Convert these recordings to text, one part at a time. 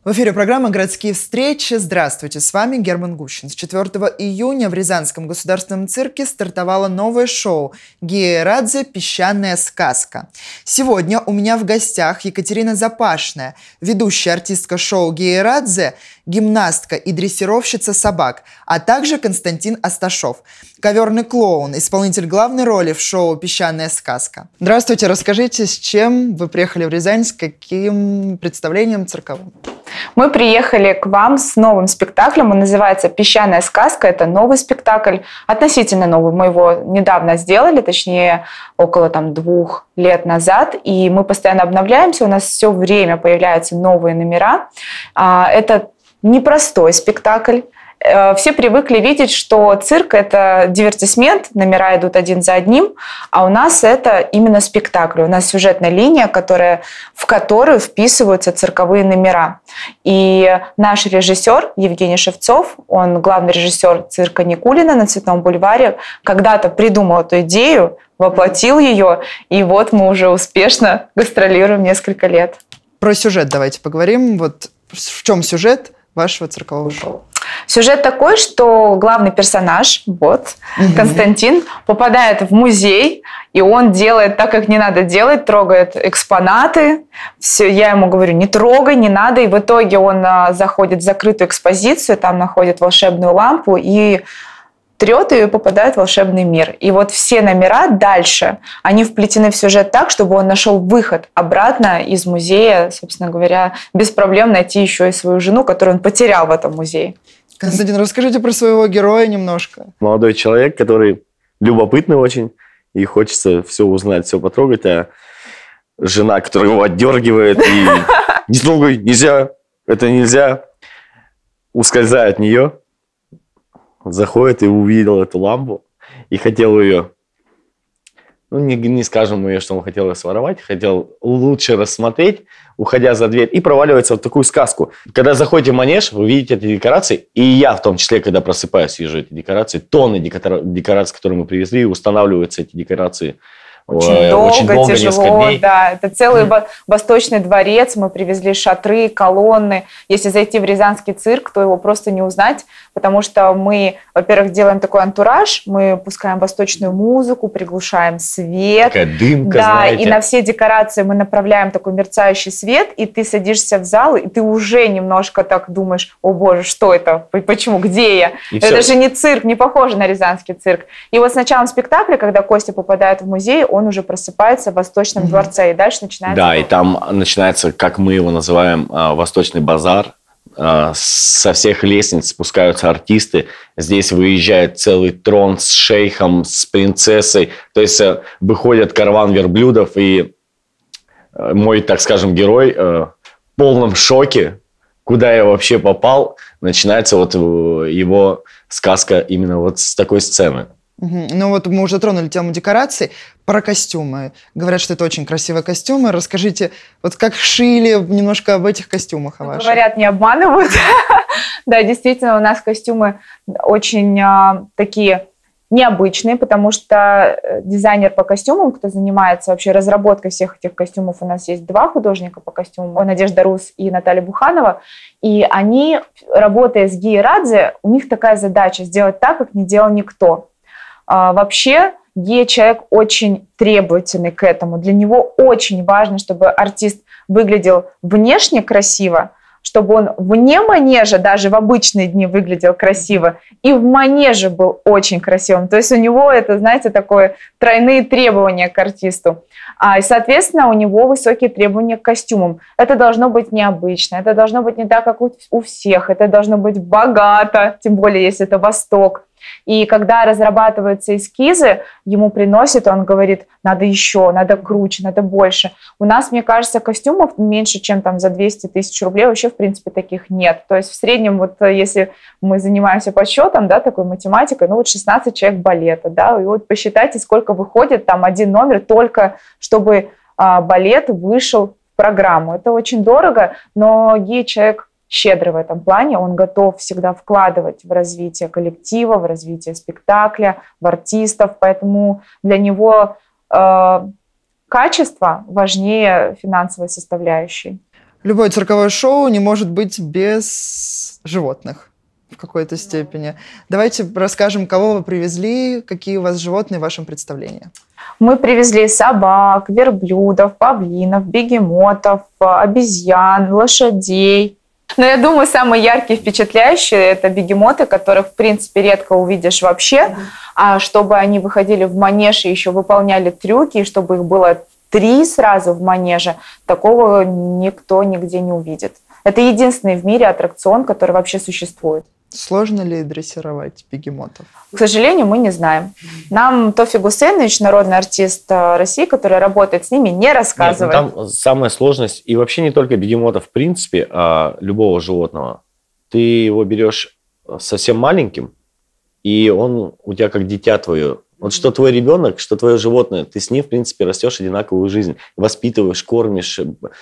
В эфире программа «Городские встречи». Здравствуйте, с вами Герман Гущин. С 4 июня в Рязанском государственном цирке стартовало новое шоу «Гея Радзе. Песчаная сказка». Сегодня у меня в гостях Екатерина Запашная, ведущая артистка шоу «Гея Радзе», гимнастка и дрессировщица собак, а также Константин Асташов, коверный клоун, исполнитель главной роли в шоу «Песчаная сказка». Здравствуйте, расскажите, с чем вы приехали в Рязань, с каким представлением цирковым? Мы приехали к вам с новым спектаклем, он называется «Песчаная сказка». Это новый спектакль, относительно новый. Мы его недавно сделали, точнее, около 2 лет назад, и мы постоянно обновляемся, у нас все время появляются новые номера. Это непростой спектакль. Все привыкли видеть, что цирк – это дивертисмент, номера идут один за одним, а у нас это именно спектакль. У нас сюжетная линия, в которую вписываются цирковые номера. И наш режиссер Евгений Шевцов, он главный режиссер цирка Никулина на Цветном бульваре, когда-то придумал эту идею, воплотил ее, и вот мы уже успешно гастролируем несколько лет. Про сюжет давайте поговорим. Вот в чем сюжет вашего циркового шоу? Сюжет такой, что главный персонаж, Константин, попадает в музей, и он делает так, как не надо делать, трогает экспонаты. Все, я ему говорю, не трогай, не надо. И в итоге он заходит в закрытую экспозицию, там находит волшебную лампу и трет ее и попадает в волшебный мир. И вот все номера дальше, они вплетены в сюжет так, чтобы он нашел выход обратно из музея, собственно говоря, без проблем найти еще и свою жену, которую он потерял в этом музее. Константин, расскажите про своего героя немножко. Молодой человек, который любопытный очень, и хочется все узнать, все потрогать, а жена, которая его отдергивает, и не трогай, нельзя, это нельзя, ускользая от нее, заходит и увидел эту лампу, и хотел ее, не скажем ее, что он хотел ее своровать, хотел лучше рассмотреть, уходя за дверь, и проваливается в такую сказку. Когда заходите в манеж, вы видите эти декорации, и я в том числе, когда просыпаюсь, вижу эти декорации, тонны декораций, которые мы привезли, устанавливаются эти декорации. Очень долго, тяжело, да. Это целый Восточный дворец, мы привезли шатры, колонны. Если зайти в Рязанский цирк, то его просто не узнать, потому что мы, во-первых, делаем такой антураж, мы пускаем восточную музыку, приглушаем свет. Такая дымка, да, знаете. И на все декорации мы направляем такой мерцающий свет, и ты садишься в зал, и ты уже немножко так думаешь, о боже, что это, почему, где я? И это все. же не цирк, не похоже на Рязанский цирк. И вот с началом спектакля, когда Костя попадает в музей, он уже просыпается в Восточном дворце, и дальше начинается... Да, и там начинается, как мы его называем, Восточный базар. Со всех лестниц спускаются артисты. Здесь выезжает целый трон с шейхом, с принцессой. То есть выходит караван верблюдов, и мой, так скажем, герой в полном шоке, куда я вообще попал. Начинается вот его сказка именно вот с такой сцены. Ну вот мы уже тронули тему декораций. Про костюмы. Говорят, что это очень красивые костюмы. Расскажите, вот как шили немножко об этих костюмах ваших. Говорят, не обманывают. Да, действительно, у нас костюмы очень такие необычные, потому что дизайнер по костюмам, кто занимается вообще разработкой всех этих костюмов, у нас есть 2 художника по костюмам, Надежда Рус и Наталья Буханова, и они, работая с Геей Радзе, у них такая задача сделать так, как не делал никто. Вообще, человек очень требовательный к этому. Для него очень важно, чтобы артист выглядел внешне красиво, чтобы он вне манежа, даже в обычные дни выглядел красиво, и в манеже был очень красивым. То есть у него это, знаете, такое тройные требования к артисту. И, соответственно, у него высокие требования к костюмам. Это должно быть необычно, это должно быть не так, как у всех, это должно быть богато, тем более, если это Восток. И когда разрабатываются эскизы, ему приносят, он говорит, надо еще, надо круче, надо больше. У нас, мне кажется, костюмов меньше, чем за 200 тысяч рублей вообще, в принципе, таких нет. То есть в среднем, вот если мы занимаемся подсчетом, да, такой математикой, 16 человек балета, да, и вот посчитайте, сколько выходит один номер только, чтобы балет вышел в программу. Это очень дорого, но человек щедрый в этом плане, он готов всегда вкладывать в развитие коллектива, в развитие спектакля, в артистов, поэтому для него качество важнее финансовой составляющей. любое цирковое шоу не может быть без животных в какой-то степени. Давайте расскажем, кого вы привезли, какие у вас животные в вашем представлении. Мы привезли собак, верблюдов, павлинов, бегемотов, обезьян, лошадей. Но я думаю, самые яркие, впечатляющие – это бегемоты, которых, в принципе, редко увидишь вообще. А чтобы они выходили в манеж и еще выполняли трюки, и чтобы их было 3 сразу в манеже, такого никто нигде не увидит. Это единственный в мире аттракцион, который вообще существует. Сложно ли дрессировать бегемотов? К сожалению, мы не знаем. Нам Тофик Гусейнович, народный артист России, который работает с ними, не рассказывает. Нет, там самая сложность, и вообще не только бегемотов, в принципе, а любого животного. Ты его берешь совсем маленьким, и он у тебя как дитя твое. Вот что твой ребенок, что твое животное, ты с ним, в принципе, растешь одинаковую жизнь. Воспитываешь, кормишь,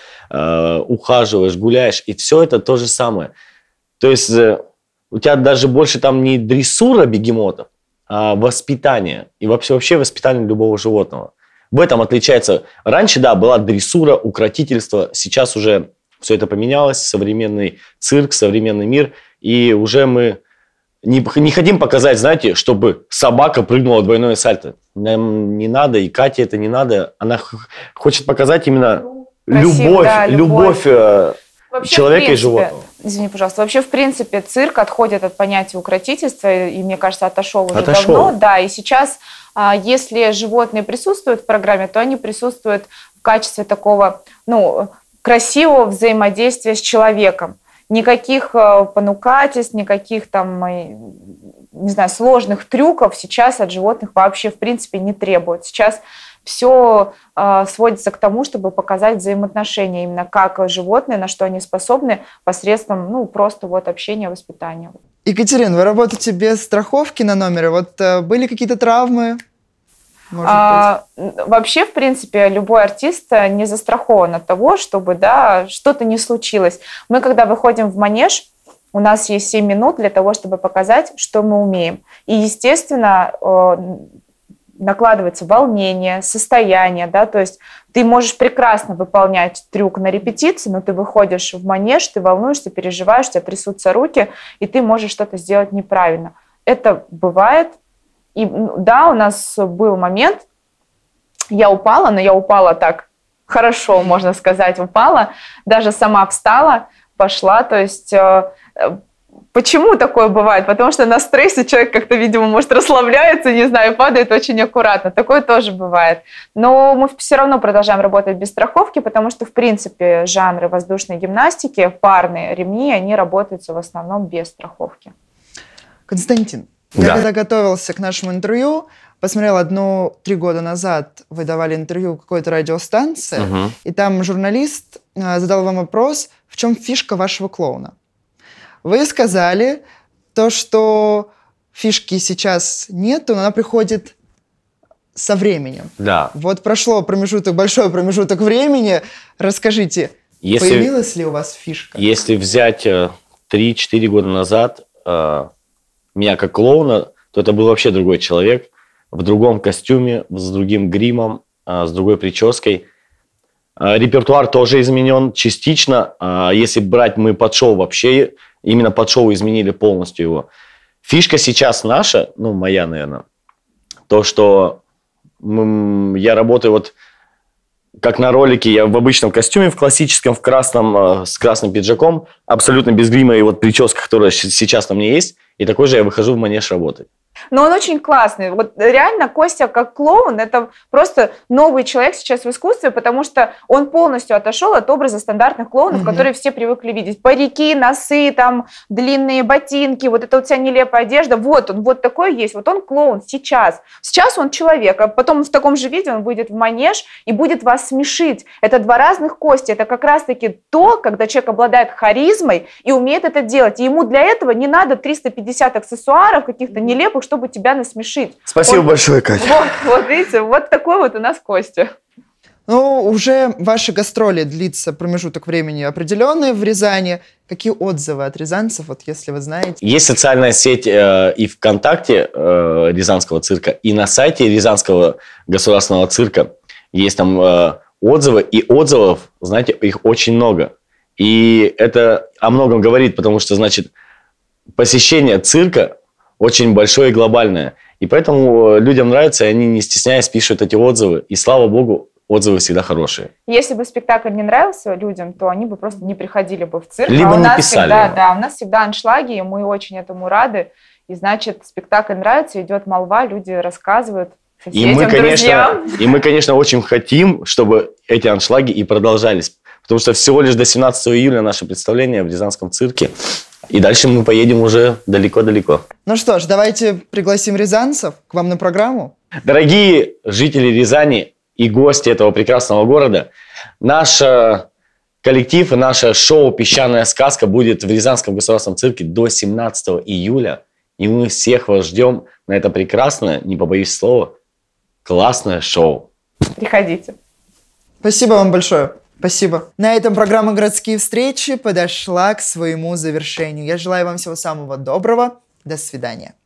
ухаживаешь, гуляешь. И все это то же самое. То есть у тебя даже больше там не дрессура бегемотов, а воспитание. И вообще воспитание любого животного. В этом отличается. Раньше, да, была дрессура, укротительство. Сейчас уже все это поменялось. Современный цирк, современный мир. И уже мы не хотим показать, знаете, чтобы собака прыгнула в двойное сальто. Нам не надо, и Кате это не надо. Она хочет показать именно любовь человека и животного. Извини, пожалуйста. Вообще, в принципе, цирк отходит от понятия укротительства, и, мне кажется, отошел уже давно. Да, и сейчас, если животные присутствуют в программе, то они присутствуют в качестве такого, красивого взаимодействия с человеком. Никаких понукательств, никаких там, не знаю, сложных трюков сейчас от животных вообще, в принципе, не требуют. Сейчас все сводится к тому, чтобы показать взаимоотношения, именно как животные, на что они способны посредством, просто общения, воспитания. Екатерина, вы работаете без страховки на номере. Вот были какие-то травмы? Вообще, в принципе, любой артист не застрахован от того, чтобы что-то не случилось. Мы, когда выходим в манеж, у нас есть 7 минут для того, чтобы показать, что мы умеем. И, естественно, накладывается волнение, состояние, то есть ты можешь прекрасно выполнять трюк на репетиции, но ты выходишь в манеж, ты волнуешься, переживаешь, у тебя трясутся руки, и ты можешь что-то сделать неправильно. Это бывает. И да, у нас был момент, я упала, но я упала так хорошо, можно сказать, упала, даже сама встала, пошла, то есть почему такое бывает? Потому что на стрессе человек как-то, видимо, может расслабляется, не знаю, падает очень аккуратно, такое тоже бывает. Но мы все равно продолжаем работать без страховки, потому что, в принципе, жанры воздушной гимнастики, парные ремни, они работаются в основном без страховки. Константин, я когда готовился к нашему интервью, посмотрел 3 года назад, вы давали интервью какой-то радиостанции, и там журналист задал вам вопрос, в чем фишка вашего клоуна? Вы сказали то, что фишки сейчас нету, но она приходит со временем. Да. Вот прошло большой промежуток времени. Расскажите, появилась ли у вас фишка? Если взять 3-4 года назад меня как клоуна, то это был вообще другой человек, в другом костюме, с другим гримом, с другой прической. Репертуар тоже изменен частично. Если брать мы под шоу вообще, именно под шоу изменили полностью его. Фишка сейчас наша, моя, наверное, то, что я работаю как на ролике, я в обычном костюме, в классическом, в красном, с красным пиджаком, абсолютно без грима и прическа, которая сейчас на мне есть, и такой же я выхожу в манеж работать. Но он очень классный. Реально Костя как клоун – это просто новый человек сейчас в искусстве, потому что он полностью отошел от образа стандартных клоунов, которые все привыкли видеть. Парики, носы, длинные ботинки, эта вся нелепая одежда. Он такой есть. Он клоун сейчас. Сейчас он человек, а потом в таком же виде он выйдет в манеж и будет вас смешить. Это 2 разных Кости. Это как раз-таки то, когда человек обладает харизмой и умеет это делать. И ему для этого не надо 350 аксессуаров каких-то нелепых, чтобы тебя насмешить. Спасибо большое, Катя. Видите, такой у нас Костя. Уже ваши гастроли длится промежуток времени определенный в Рязани. Какие отзывы от рязанцев, если вы знаете? Есть социальная сеть и ВКонтакте Рязанского цирка, и на сайте Рязанского государственного цирка есть там отзывы, и отзывов, знаете, их очень много. И это о многом говорит, потому что, значит, посещение цирка очень большое и глобальное. И поэтому людям нравится, и они, не стесняясь, пишут эти отзывы. И слава богу, отзывы всегда хорошие. Если бы спектакль не нравился людям, то они бы просто не приходили бы в цирк. Либо у не нас писали. у нас всегда аншлаги, и мы очень этому рады. И значит, спектакль нравится, идет молва, люди рассказывают соседям, друзьям. И мы, конечно, очень хотим, чтобы эти аншлаги и продолжались. Потому что всего лишь до 17 июля наше представление в Рязанском цирке. И дальше мы поедем уже далеко-далеко. Ну что ж, давайте пригласим рязанцев к вам на программу. Дорогие жители Рязани и гости этого прекрасного города, наш коллектив и наше шоу «Песчаная сказка» будет в Рязанском государственном цирке до 17 июля. И мы всех вас ждем на это прекрасное, не побоюсь слова, классное шоу. Приходите. Спасибо вам большое. Спасибо. На этом программа «Городские встречи» подошла к своему завершению. Я желаю вам всего самого доброго. До свидания.